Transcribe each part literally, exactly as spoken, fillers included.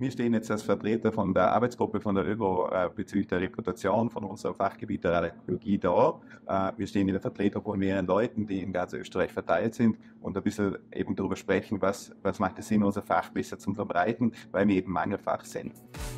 Wir stehen jetzt als Vertreter von der Arbeitsgruppe von der ÖGRO äh, bezüglich der Reputation von unserem Fachgebiet der Radiologie da. Äh, wir stehen in der Vertretung von mehreren Leuten, die in ganz Österreich verteilt sind und ein bisschen eben darüber sprechen, was, was macht es Sinn, unser Fach besser zu verbreiten, weil wir eben Mangelfach sind.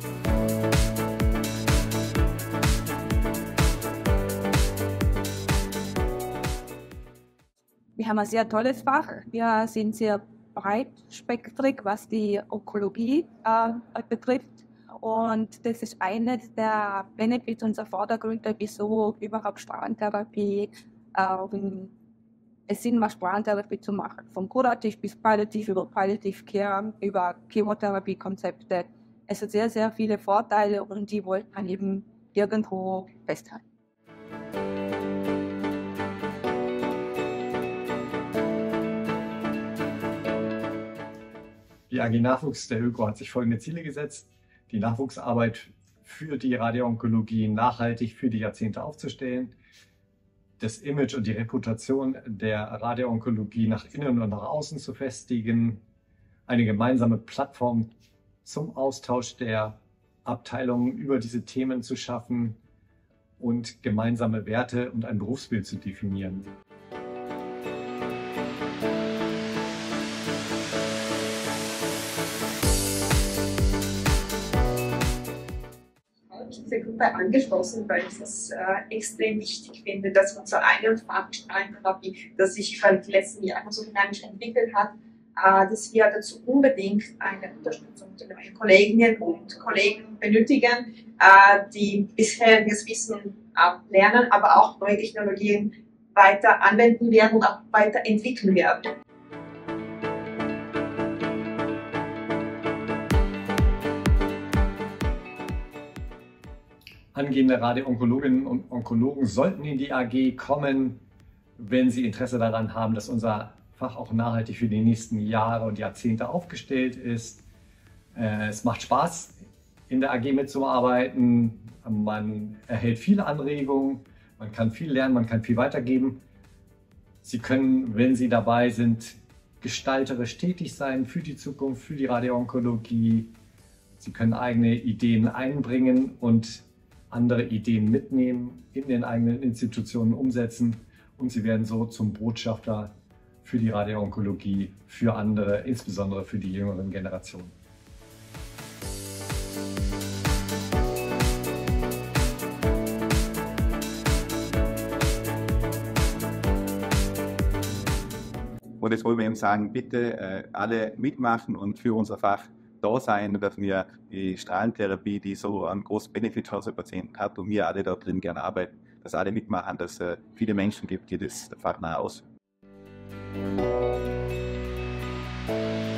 Wir haben ein sehr tolles Fach. Wir sind sehr breitspektrig, was die Onkologie äh, betrifft. Und das ist eines der Benefits und Vordergründe, wieso überhaupt Strahlentherapie äh, es Sinn macht, Strahlentherapie zu machen. Vom Kurativ bis Palliativ, über Palliative Care, über Chemotherapiekonzepte. Es hat sehr, sehr viele Vorteile und die wollte man eben irgendwo festhalten. Die A G Nachwuchs der ÖGRO hat sich folgende Ziele gesetzt: Die Nachwuchsarbeit für die Radioonkologie nachhaltig für die Jahrzehnte aufzustellen, das Image und die Reputation der Radioonkologie nach innen und nach außen zu festigen, eine gemeinsame Plattform zum Austausch der Abteilungen über diese Themen zu schaffen und gemeinsame Werte und ein Berufsbild zu definieren. Diese Gruppe angeschlossen, weil ich es äh, extrem wichtig finde, dass unsere eigene Strahlentherapie, das sich in den letzten Jahren so dynamisch entwickelt hat, äh, dass wir dazu unbedingt eine Unterstützung der neuen Kolleginnen und Kollegen benötigen, äh, die bisheriges Wissen äh, lernen, aber auch neue Technologien weiter anwenden werden und auch weiterentwickeln werden. Angehende Radioonkologinnen und Onkologen sollten in die A G kommen, wenn sie Interesse daran haben, dass unser Fach auch nachhaltig für die nächsten Jahre und Jahrzehnte aufgestellt ist. Es macht Spaß, in der A G mitzuarbeiten. Man erhält viele Anregungen, man kann viel lernen, man kann viel weitergeben. Sie können, wenn Sie dabei sind, gestalterisch tätig sein für die Zukunft, für die Radioonkologie. Sie können eigene Ideen einbringen und andere Ideen mitnehmen, in den eigenen Institutionen umsetzen und sie werden so zum Botschafter für die Radioonkologie, für andere, insbesondere für die jüngeren Generationen. Und jetzt wollen wir eben sagen, bitte äh, alle mitmachen und für unser Fach da sein, dass wir die Strahlentherapie, die so einen großen Benefit für unsere Patienten hat und wir alle da drin gerne arbeiten, dass alle mitmachen, dass es äh, viele Menschen gibt, die das Fach nah ausüben.